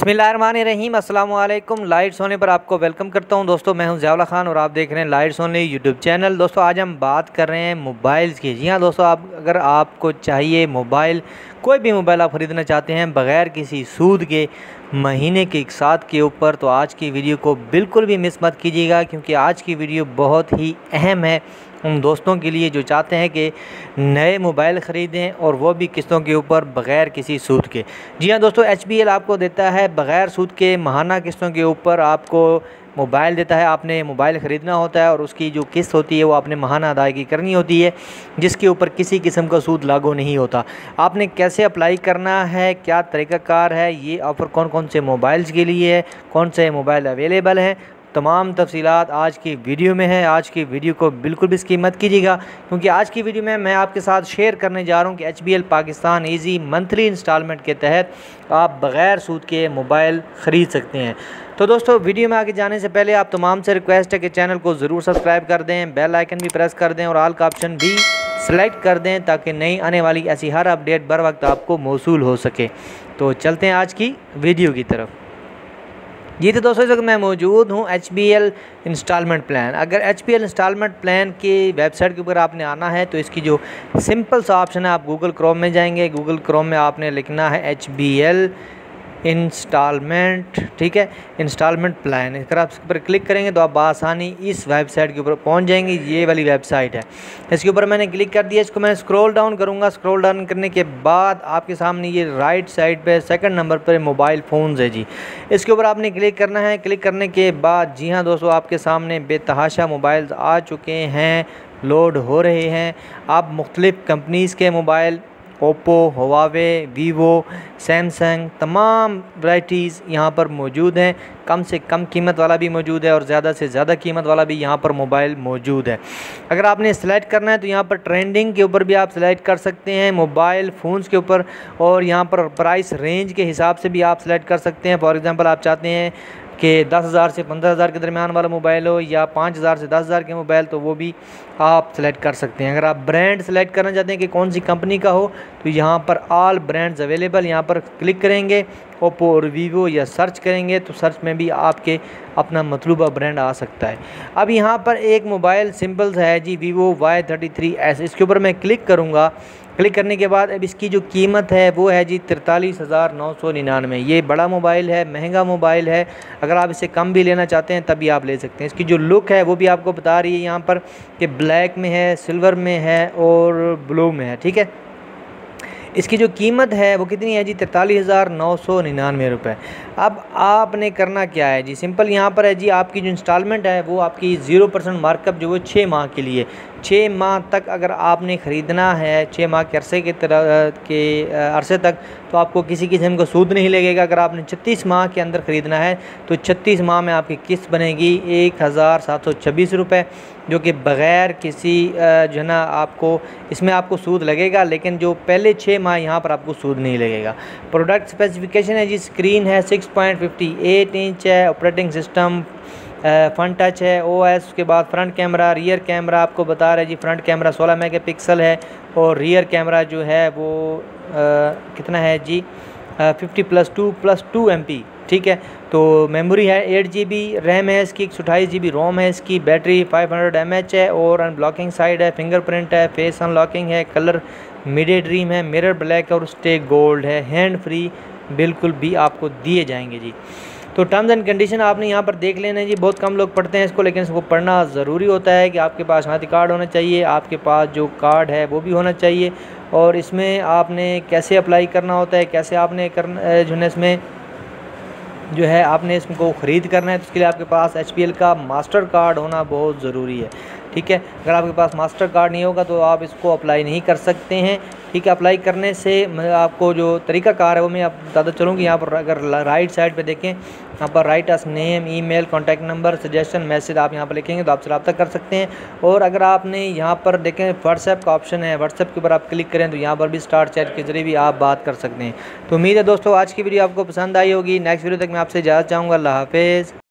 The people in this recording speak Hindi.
बिस्मिल्लाहिर्रहमानिर्रहीम अस्सलाम वालेकुम। लाइट्स होने पर आपको वेलकम करता हूं। दोस्तों मैं हूं ज़ियाउल्लाह खान और आप देख रहे हैं लाइट्स ओनली यूट्यूब चैनल। दोस्तों आज हम बात कर रहे हैं मोबाइल्स की। जी हाँ दोस्तों, अगर आपको चाहिए मोबाइल, कोई भी मोबाइल आप ख़रीदना चाहते हैं बग़ैर किसी सूद के, महीने के साथ के ऊपर, तो आज की वीडियो को बिल्कुल भी मिस मत कीजिएगा, क्योंकि आज की वीडियो बहुत ही अहम है उन दोस्तों के लिए जो चाहते हैं कि नए मोबाइल ख़रीदें और वो भी किस्तों के ऊपर बग़ैर किसी सूद के। जी हाँ दोस्तों, HBL आपको देता है बग़ैर सूद के माहाना किस्तों के ऊपर आपको मोबाइल देता है। आपने मोबाइल ख़रीदना होता है और उसकी जो किस्त होती है वो आपने माहाना अदायगी करनी होती है, जिसके ऊपर किसी किस्म का सूद लागू नहीं होता। आपने कैसे अप्लाई करना है, क्या तरीक़ाकार है, ये ऑफ़र कौन कौन से मोबाइल्स के लिए है, कौन से मोबाइल अवेलेबल हैं, तमाम तफसीलात आज की वीडियो में है। आज की वीडियो को बिल्कुल भी स्किप मत कीजिएगा, क्योंकि आज की वीडियो में मैं आपके साथ शेयर करने जा रहा हूं कि HBL Pakistan easy monthly instalment के तहत आप बग़ैर सूद के मोबाइल ख़रीद सकते हैं। तो दोस्तों वीडियो में आगे जाने से पहले आप तमाम से रिक्वेस्ट है कि चैनल को ज़रूर सब्सक्राइब कर दें, बेल आइकन भी प्रेस कर दें और ऑल का ऑप्शन भी सेलेक्ट कर दें, ताकि नई आने वाली ऐसी हर अपडेट बर वक्त आपको मौसूल हो सके। तो चलते हैं आज की वीडियो की तरफ। जी तो दोस्तों, इस वक्त मैं मौजूद हूँ HBL इंस्टॉलमेंट प्लान। अगर HBL इंस्टॉलमेंट प्लान की वेबसाइट के ऊपर आपने आना है तो इसकी जो सिंपल सा ऑप्शन है, आप गूगल क्रोम में जाएंगे। गूगल क्रोम में आपने लिखना है HBL इंस्टॉलमेंट, ठीक है, इंस्टॉलमेंट प्लान। अगर आप इस पर क्लिक करेंगे तो आप बआसानी इस वेबसाइट के ऊपर पहुंच जाएंगे। ये वाली वेबसाइट है, इसके ऊपर मैंने क्लिक कर दिया। इसको मैं स्क्रॉल डाउन करूंगा। स्क्रॉल डाउन करने के बाद आपके सामने ये राइट साइड पे सेकंड नंबर पर मोबाइल फ़ोन्स है जी, इसके ऊपर आपने क्लिक करना है। क्लिक करने के बाद जी हाँ दोस्तों, आपके सामने बेतहाशा मोबाइल्स आ चुके हैं, लोड हो रहे हैं। आप मुख्तलिफ़ कंपनीज़ के mobile, Oppo, Huawei, Vivo, Samsung, तमाम वैराइटीज़ यहाँ पर मौजूद हैं। कम से कम कीमत वाला भी मौजूद है और ज़्यादा से ज़्यादा कीमत वाला भी यहाँ पर मोबाइल मौजूद है। अगर आपने सेलेक्ट करना है तो यहाँ पर ट्रेंडिंग के ऊपर भी आप सेलेक्ट कर सकते हैं, मोबाइल फ़ोन्स के ऊपर, और यहाँ पर प्राइस रेंज के हिसाब से भी आप सेलेक्ट कर सकते हैं। फॉर एग्ज़ाम्पल आप चाहते हैं कि 10,000 से 15,000 के दरमियान वाला मोबाइल हो, या 5,000 से 10,000 के मोबाइल, तो वो भी आप सेलेक्ट कर सकते हैं। अगर आप ब्रांड सेलेक्ट करना चाहते हैं कि कौन सी कंपनी का हो, तो यहाँ पर ऑल ब्रांड्स अवेलेबल, यहाँ पर क्लिक करेंगे, ओप्पो और वीवो या सर्च करेंगे तो सर्च में भी आपके अपना मतलूबा ब्रांड आ सकता है। अब यहाँ पर एक मोबाइल सिंपल सा है जी, वीवो Y33S। इसके ऊपर मैं क्लिक करूँगा। क्लिक करने के बाद अब इसकी जो कीमत है वो है जी 43,999। ये बड़ा मोबाइल है, महंगा मोबाइल है। अगर आप इसे कम भी लेना चाहते हैं तभी आप ले सकते हैं। इसकी जो लुक है वो भी आपको बता रही है यहाँ पर कि ब्लैक में है, सिल्वर में है और ब्लू में है, ठीक है। इसकी जो कीमत है वो कितनी है जी, 43,999 रुपये। अब आपने करना क्या है जी, सिंपल यहाँ पर है जी, आपकी जो इंस्टॉलमेंट है वो आपकी 0% मार्कअप जो है 6 माह के लिए, 6 माह तक अगर आपने ख़रीदना है, 6 माह के अरसे तक, तो आपको किसी किस्म का सूद नहीं लगेगा। अगर आपने 36 माह के अंदर ख़रीदना है तो 36 माह में आपकी किस्त बनेगी 1,726 रुपये, जो कि बग़ैर किसी जो है ना, आपको इसमें आपको सूद लगेगा, लेकिन जो पहले 6 माह यहाँ पर आपको सूद नहीं लगेगा। प्रोडक्ट स्पेसिफिकेशन है जी, स्क्रीन है 6.58 इंच है, ऑपरेटिंग सिस्टम फ़न टच है, OS। उसके बाद फ्रंट कैमरा, रियर कैमरा आपको बता रहा है जी, फ्रंट कैमरा 16 मेगापिक्सल है और रियर कैमरा जो है वो कितना है जी, 50+2+2 MP, ठीक है। तो मेमोरी है 8 GB, रैम है इसकी 128 GB, रोम है इसकी, बैटरी 500 mAh है और अनब्लॉकिंग साइड है, फिंगरप्रिंट है, फेस अनलॉकिंग है, कलर मिड ड्रीम है, मिरर ब्लैक और स्टे गोल्ड है, हैंड फ्री बिल्कुल भी आपको दिए जाएंगे जी। तो टर्म्स एंड कंडीशन आपने यहाँ पर देख लेना है जी। बहुत कम लोग पढ़ते हैं इसको, लेकिन इसको पढ़ना ज़रूरी होता है कि आपके पास शनाख्ती कार्ड होना चाहिए, आपके पास जो कार्ड है वो भी होना चाहिए, और इसमें आपने कैसे अप्लाई करना होता है, कैसे आपने करना जो है इसमें जो है आपने इसको ख़रीद करना है, तो उसके लिए आपके पास HBL का मास्टर कार्ड होना बहुत ज़रूरी है, ठीक है। अगर आपके पास मास्टर कार्ड नहीं होगा तो आप इसको अप्लाई नहीं कर सकते हैं, ठीक है। अप्लाई करने से आपको जो तरीक़ाकार है वो मैं आप बताता चलूँ कि यहाँ पर अगर राइट साइड पे देखें, यहाँ पर write us name, email, contact number, suggestion, message आप यहाँ पर लिखेंगे तो आपसे रब्ता कर सकते हैं। और अगर आपने यहाँ पर देखें व्हाट्सएप का ऑप्शन है, व्हाट्सएप के ऊपर आप क्लिक करें तो यहाँ पर भी स्टार्ट चैट के ज़रिए भी आप बात कर सकते हैं। तो उम्मीद है दोस्तों आज की वीडियो आपको पसंद आई होगी। नेक्स्ट वीडियो तक मैं आपसे इजाज़त चाहूँगा। अल्लाह हाफिज़।